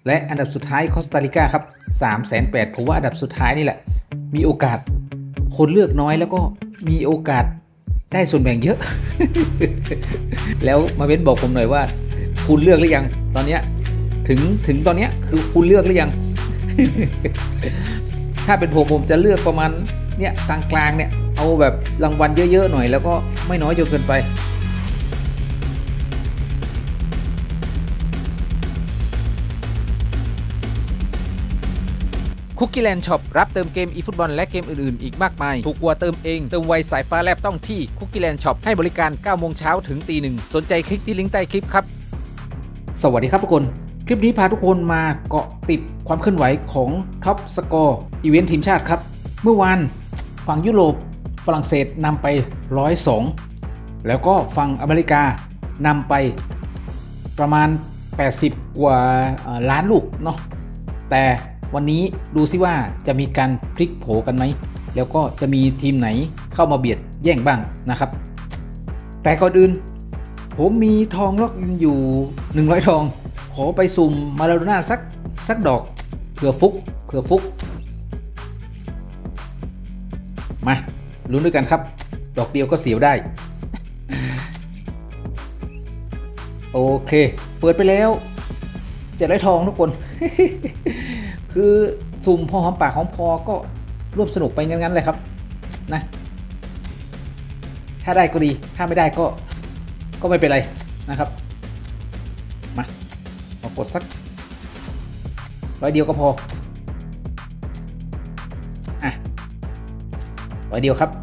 และอันดับสุดท้ายคอสตาริกาครับ380,000ผมว่าอันดับสุดท้ายนี่แหละมีโอกาสคนเลือกน้อยแล้วก็มีโอกาสได้ส่วนแบ่งเยอะ แล้วมาเว้นบอกผมหน่อยว่าคุณเลือกหรือยังตอนเนี้ยถึงตอนเนี้ยคือคุณเลือกหรือยัง ถ้าเป็นผมจะเลือกประมาณเนี่ยกลางๆเนี่ยเอาแบบรางวัลเยอะๆหน่อยแล้วก็ไม่น้อยจนเกินไปคุกกี้แลนด์ช็อปรับเติมเกมอีฟุตบอลและเกมอื่นๆอีกมากมายถูกกว่าเติมเองเติมไวสายฟ้าแลบต้องที่คุกกี้แลนด์ช็อปให้บริการ 9 โมงเช้าถึงตี 1สนใจคลิกที่ลิงก์ใต้คลิปครับสวัสดีครับทุกคนคลิปนี้พาทุกคนมาเกาะติดความเคลื่อนไหวของท็อปสกอร์อีเวนต์ทีมชาติครับเมื่อวานฝั่งยุโรปฝรั่งเศสนำไป102แล้วก็ฝั่งอเมริกานำไปประมาณ80กว่าล้านลูกเนาะแต่วันนี้ดูซิว่าจะมีการพลิกโผกันไหมแล้วก็จะมีทีมไหนเข้ามาเบียดแย่งบ้างนะครับแต่ก่อนอื่นผมมีทองล็อกอยู่100ทองขอไปสุ่มมาราโดน่าสักดอกเผื่อฟุกมาลุ้นด้วยกันครับดอกเดียวก็เสียวได้ โอเคเปิดไปแล้ว700ทองทุกคน คือสุ่มพอหอมปากหอมคอก็ร่วมสนุกไปงั้นๆเลยครับนะถ้าได้ก็ดีถ้าไม่ได้ก็ไม่เป็นไรนะครับมากดสัก100เดียวก็พออ่ะ100เดียวครับ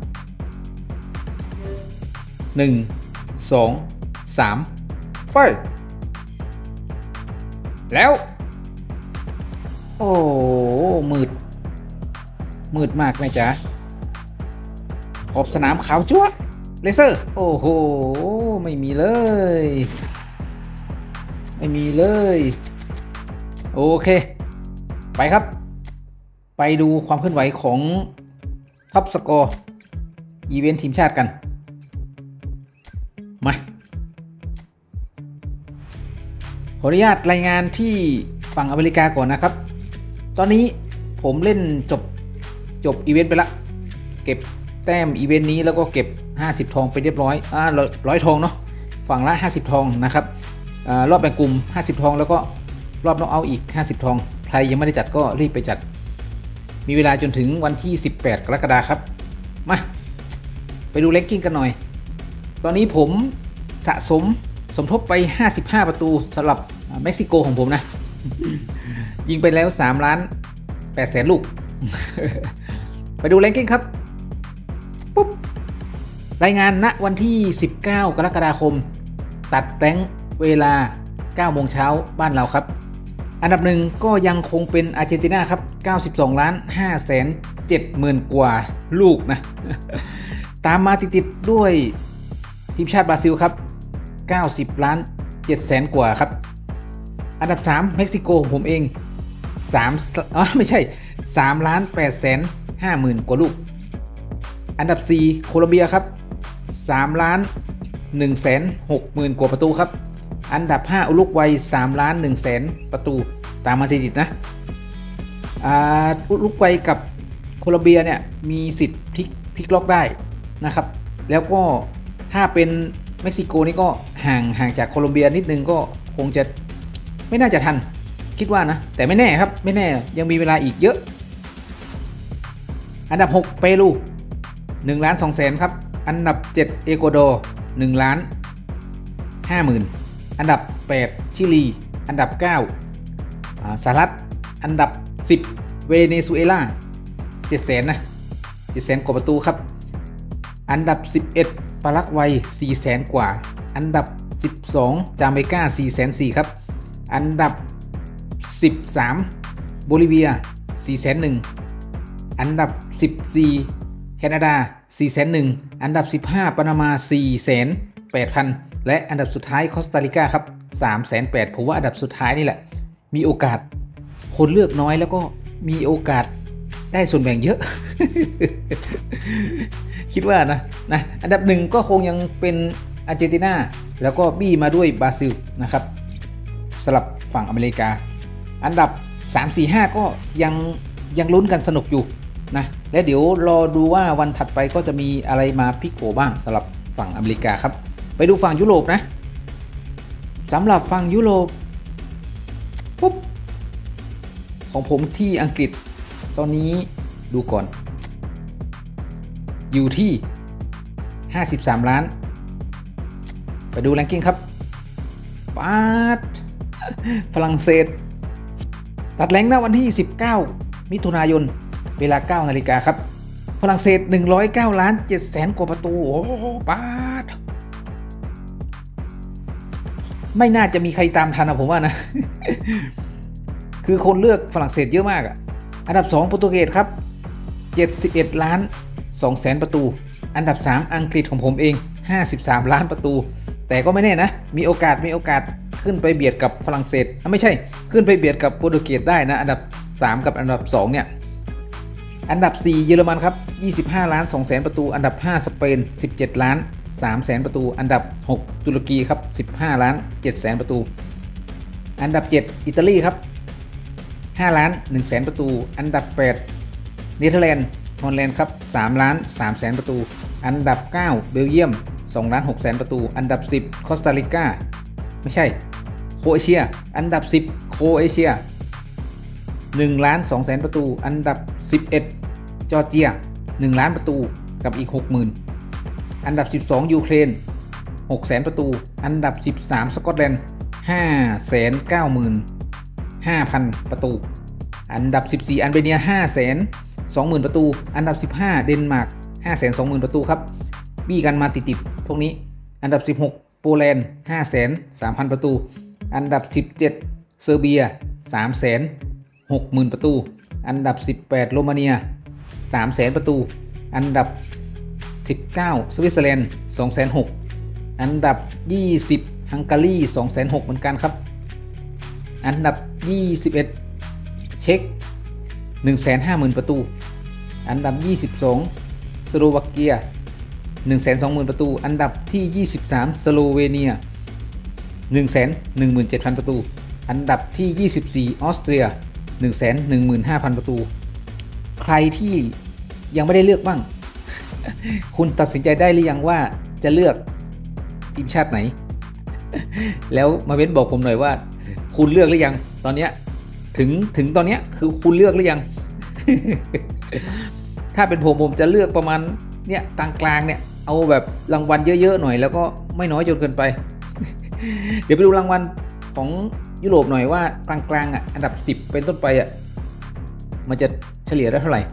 1 2 3ไปแล้วโอ้มืดมากนะจ๊ะขอบสนามขาวจั๊วเลเซอร์โอ้โหไม่มีเลยโอเคไปครับไปดูความเคลื่อนไหวของท็อปสกอร์อีเวนต์ทีมชาติกันมาขออนุญาตรายงานที่ฝั่งอเมริกาก่อนนะครับตอนนี้ผมเล่นจบอีเวนต์ไปละเก็บแต้มอีเวนต์นี้แล้วก็เก็บ50ทองไปเรียบร้อย100ทองเนาะฝั่งละ50ทองนะครับรอบแบ่งกลุ่ม50ทองแล้วก็รอบน็อกเอาท์อีก50ทองใครยังไม่ได้จัดก็รีบไปจัดมีเวลาจนถึงวันที่18กรกฎาคมครับมาไปดูแรงกิ้งกันหน่อยตอนนี้ผมสะสมทบไป55ประตูสำหรับเม็กซิโกของผมนะ ยิงไปแล้ว3,800,000ลูก ไปดูแรงกิ้งครับปุ๊บรายงานณวันที่19กรกฎาคมตัดแรงเวลา9โมงเช้าบ้านเราครับอันดับหนึ่งก็ยังคงเป็นอาร์เจนตินาครับ92,570,000กว่าลูกนะ ตามมาติดด้วยทีมชาติบราซิลครับ90,700,000กว่าครับอันดับ3เม็กซิโกของผมเองไม่ใช่3,850,000กว่าลูกอันดับ4โคลอมเบียครับ3,160,000กว่าประตูครับอันดับ5อุรุกวัย3,100,000ประตูตามมาติดนะอุรุกวัยกับโคลอมเบียเนี่ยมีสิทธิ์พลิกล็อกได้นะครับแล้วก็ถ้าเป็นเม็กซิโกนี่ก็ห่างจากโคลอมเบียนิดนึงก็คงจะไม่น่าจะทันคิดว่านะแต่ไม่แน่ครับไม่แน่ยังมีเวลาอีกเยอะอันดับ6เปรู1,200,000ครับอันดับ7เอกวาดอร์1,50,000อันดับ8ชิลีอันดับ9สหรัฐอันดับ10เวเนซุเอลา700,000นะ700,000กว่าประตูครับอันดับ11ปารากวัย400,000กว่าอันดับ12จาเมกา404,000ครับอันดับ13โบลิเวีย401,000อันดับ14แคนาดา401,000อันดับ15ปานามา408,000และอันดับสุดท้ายคอสตาริกาครับ380,000ผมว่าอันดับสุดท้ายนี่แหละมีโอกาสคนเลือกน้อยแล้วก็มีโอกาสได้ส่วนแบ่งเยอะ คิดว่านะอันดับ1ก็คงยังเป็นอาร์เจนตินาแล้วก็บี้มาด้วยบราซิลนะครับสำหรับฝั่งอเมริกาอันดับ3 4 5ก็ยังลุ้นกันสนุกอยู่นะและเดี๋ยวรอดูว่าวันถัดไปก็จะมีอะไรมาพลิกโผบ้างสำหรับฝั่งอเมริกาครับไปดูฝั่งยุโรปนะสำหรับฝั่งยุโรปปุ๊บของผมที่อังกฤษตอนนี้ดูก่อนอยู่ที่53 ล้านไปดูแรงกิ้งครับปาดฝรั่งเศสตัดแรงณวันที่19 มิถุนายนเวลา 9 นาฬิกาครับฝรั่งเศส109 ล้าน 7 แสนกว่าประตูโอ้ปาดไม่น่าจะมีใครตามทันนะผมว่านะ คือคนเลือกฝรั่งเศสเยอะมากอ่ะอันดับ2โปรตุเกสครับ71 ล้าน 2 แสนประตูอันดับ3อังกฤษของผมเอง53 ล้านประตูแต่ก็ไม่แน่นะมีโอกาสขึ้นไปเบียดกับฝรั่งเศสไม่ใช่ขึ้นไปเบียดกับโปรตุเกสได้นะอันดับ3กับอันดับ2เนี่ยอันดับ4เยอรมันครับ25 ล้าน 2 แสนประตูอันดับ5สเปน17 ล้าน 3 แสนประตูอันดับ6ตุรกีครับ15 ล้าน 7 แสนประตูอันดับ7อิตาลีครับ5 ล้าน 1 แสนประตูอันดับ8เนเธอร์แลนด์ฮอลแลนด์ครับ3 ล้าน 3 แสนประตูอันดับ9เบลเยียม2 ล้าน 6 แสนประตูอันดับ10คอสตาริกาไม่ใช่โครเอเชียอันดับ10โครเอเชีย1 ล้าน 2 แสนประตูอันดับ11จอร์เจีย1 ล้านประตูกับอีก 60,000 อันดับ12ยูเครน6 แสนประตูอันดับ13สกอตแลนด์595,000 ประตูอันดับ14อัลเบเนีย520,000 ประตูอันดับ15เดนมาร์ก520,000 ประตูครับบี้กันมาติดๆพวกนี้อันดับ16โปแลนด์530,000 ประตูอันดับ17เซอร์เบีย360,000 ประตูอันดับ18โรมาเนีย300,000 ประตูอันดับ19สวิตเซอร์แลนด์260,000อันดับ20ฮังการี260,000เหมือนกันครับอันดับ21เช็ก150,000 ประตูอันดับ22สโลวาเกีย120,000 ประตูอันดับที่23สโลเวเนีย117,000 ประตูอันดับที่24ออสเตรีย115,000 ประตูใครที่ยังไม่ได้เลือกบ้าง คุณตัดสินใจได้หรือยังว่าจะเลือกทีมชาติไหน แล้วมาเม้นบอกผมหน่อยว่าคุณเลือกหรือยังตอนเนี้ยถึงตอนเนี้ยคือคุณเลือกหรือยัง ถ้าเป็นผมจะเลือกประมาณเนี้ยกลางๆเนี่ยเอาแบบรางวัลเยอะๆหน่อยแล้วก็ไม่น้อยจนเกินไป เดี๋ยวไปดูรางวัลของยุโรปหน่อยว่ากลางๆอ่ะอันดับ10เป็นต้นไปอ่ะมันจะเฉลี่ยได้เท่าไหร่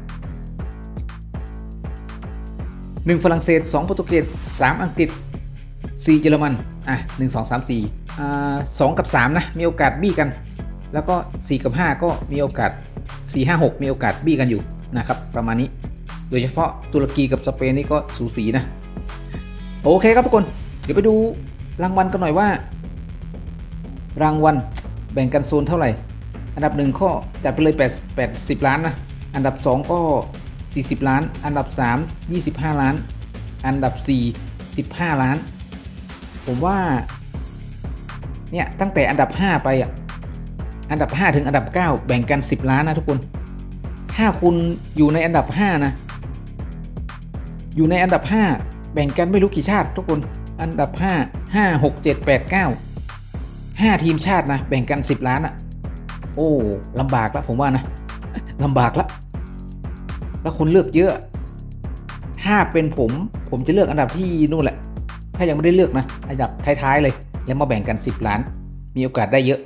1ฝรั่งเศส2โปรตุเกส3อังกฤษ4เยอรมัน1 2 3 4 2กับ3นะมีโอกาสบี้กันแล้วก็4กับ5ก็มีโอกาส4 5 6มีโอกาสบี้กันอยู่นะครับประมาณนี้โดยเฉพาะตุรกีกับสเปนนี่ก็สูสีนะโอเคครับทุกคนเดี๋ยวไปดูรางวัลกันหน่อยว่ารางวัลแบ่งกันโซนเท่าไหร่อันดับ1ก็จัดไปเลย80 ล้านนะอันดับ2ก็40 ล้านอันดับ3 25 ล้านอันดับ4 15 ล้านผมว่าเนี่ยตั้งแต่อันดับ5ไปอันดับ5ถึงอันดับ9แบ่งกัน10 ล้านนะทุกคนถ้าคุณอยู่ในอันดับ5นะอยู่ในอันดับ5แบ่งกันไม่รู้กี่ชาติทุกคนอันดับ5 5 6 7 8 9 5ทีมชาตินะแบ่งกัน10 ล้านโอ้ลำบากแล้วผมว่านะลำบากแล้วคนเลือกเยอะถ้าเป็นผมจะเลือกอันดับที่นู่นแหละถ้ายังไม่ได้เลือกนะอันดับท้ายๆเลยแล้วมาแบ่งกัน10 ล้านมีโอกาสได้เยอะ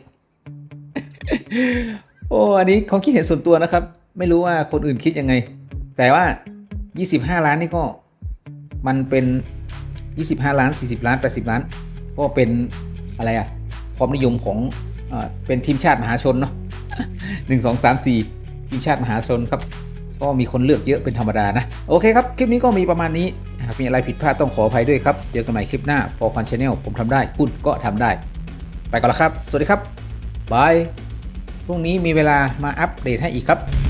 โอ้อันนี้ความคิดเห็นส่วนตัวนะครับไม่รู้ว่าคนอื่นคิดยังไงแต่ว่า25 ล้านนี่ก็มันเป็น25 ล้าน40 ล้าน80 ล้านก็เป็นอะไรความนิยมของเป็นทีมชาติมหาชนเนาะ1 2 3 4ทีมชาติมหาชนครับก็มีคนเลือกเยอะเป็นธรรมดานะโอเคครับคลิปนี้ก็มีประมาณนี้หากมีอะไรผิดพลาดต้องขออภัยด้วยครับเจอกันใหม่คลิปหน้า For Fun Channel ผมทำได้คุณก็ทำได้ไปก่อนละครับสวัสดีครับบายพรุ่งนี้มีเวลามาอัปเดตให้อีกครับ